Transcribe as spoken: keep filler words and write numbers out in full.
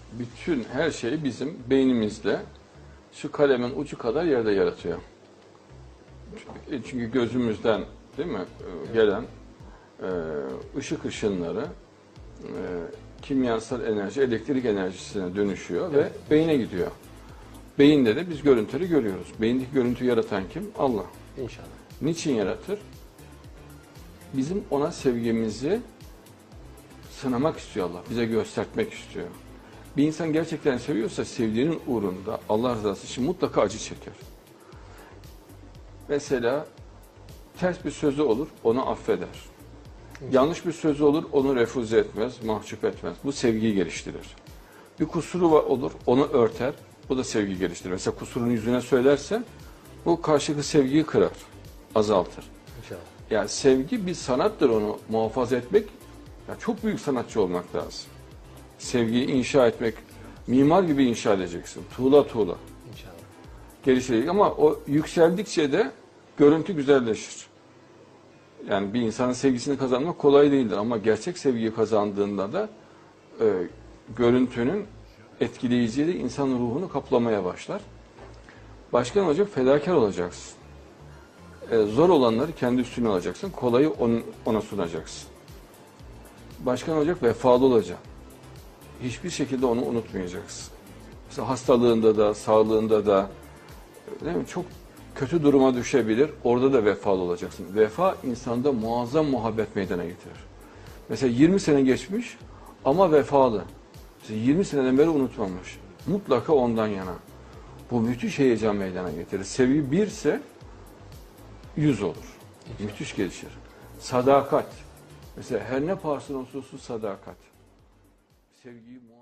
bütün her şeyi bizim beynimizle şu kalemin ucu kadar yerde yaratıyor. Çünkü gözümüzden değil mi gelen ışık ışınları kimyasal enerji, elektrik enerjisine dönüşüyor ve beyne gidiyor. Beyinde de biz görüntüleri görüyoruz. Beyindeki görüntüyü yaratan kim? Allah. İnşallah. Niçin yaratır? Bizim ona sevgimizi sınamak istiyor Allah. Bize göstermek istiyor. Bir insan gerçekten seviyorsa sevdiğinin uğrunda Allah rızası için mutlaka acı çeker. Mesela ters bir sözü olur, onu affeder. Yanlış bir sözü olur, onu refüze etmez, mahcup etmez. Bu sevgiyi geliştirir. Bir kusuru olur, onu örter. Bu da sevgi geliştirir. Mesela kusurunu yüzüne söylersen bu karşılıklı sevgiyi kırar, azaltır. İnşallah. Yani sevgi bir sanattır, onu muhafaza etmek. Yani çok büyük sanatçı olmak lazım. Sevgiyi inşa etmek, mimar gibi inşa edeceksin. Tuğla tuğla. İnşallah. Geliştirecek ama o yükseldikçe de görüntü güzelleşir. Yani bir insanın sevgisini kazanmak kolay değildir ama gerçek sevgiyi kazandığında da e, görüntünün etkileyiciliği insanın ruhunu kaplamaya başlar. Başkan olacak, fedakar olacaksın. E, zor olanları kendi üstüne alacaksın, kolayı on, ona sunacaksın. Başkan olacak, vefalı olacaksın. Hiçbir şekilde onu unutmayacaksın. Mesela hastalığında da, sağlığında da değil mi? Çok kötü duruma düşebilir. Orada da vefalı olacaksın. Vefa insanda muazzam muhabbet meydana getirir. Mesela yirmi sene geçmiş ama vefalı. Mesela yirmi seneden beri unutmamış. Mutlaka ondan yana. Bu müthiş heyecan meydana getirir. Sevgi birse yüz olur. Müthiş gelişir. Sadakat. Mesela her ne pahasına olsun sadakat. Sevgiyi